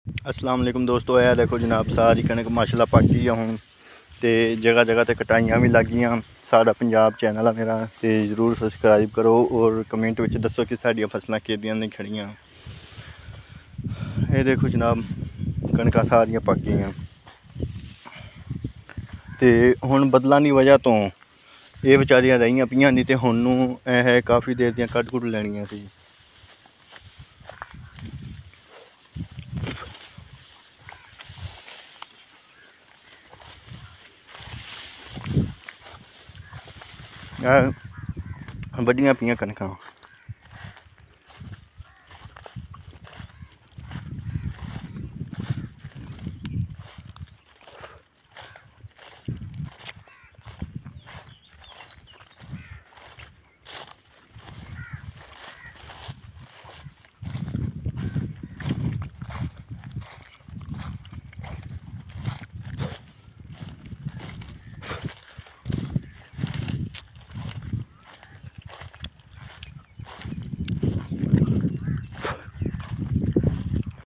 अस्सलाम वालेकुम दोस्तों। यह देखो जनाब सारी कणक माशाल्लाह पकी है हुण ते जगह जगह ते कटाइयां भी लग गईयां। साड़ा पंजाब चैनल है मेरा ते जरूर सबसक्राइब करो और कमेंट विच दसो कि साड़ियां फसलां किद्दां नहीं खड़ियां। ये देखो जनाब कणकां सारियां पक गईयां ते हुण बदलां दी वजह तो ये बेचारियां रहियां पईयां नहीं ते हुण नूं काफ़ी देर दियां कड्ढ कुढ़ लैणियां सी। वड्डियां पईयां कणकां।